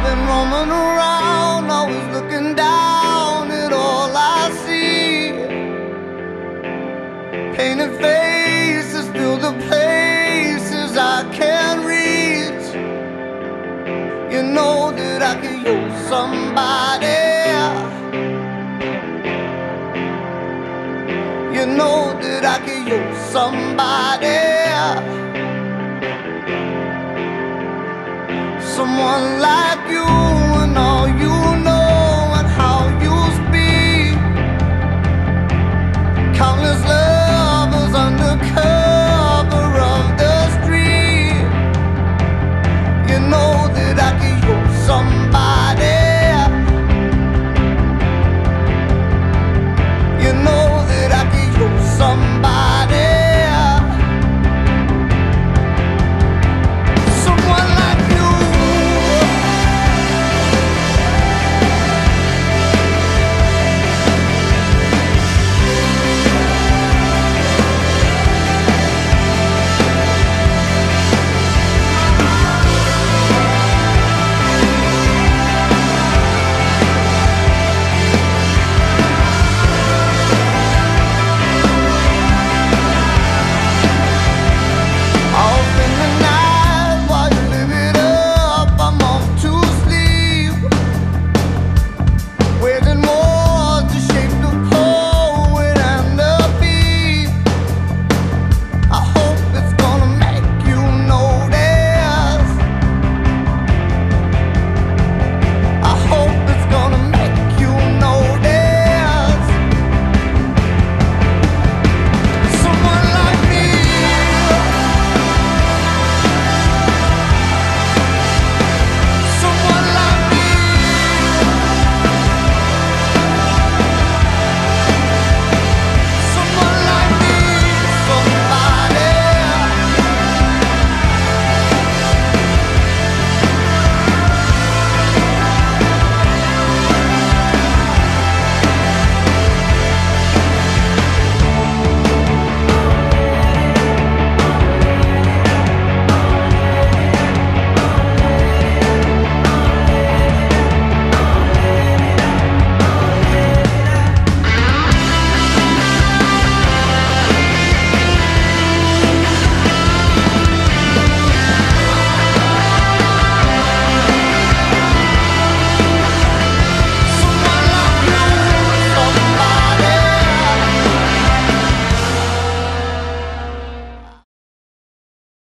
been roaming around, always looking down at all I see. Painted faces fill the places I can't reach. You know that I could use somebody. You know that I could use somebody. Someone like you.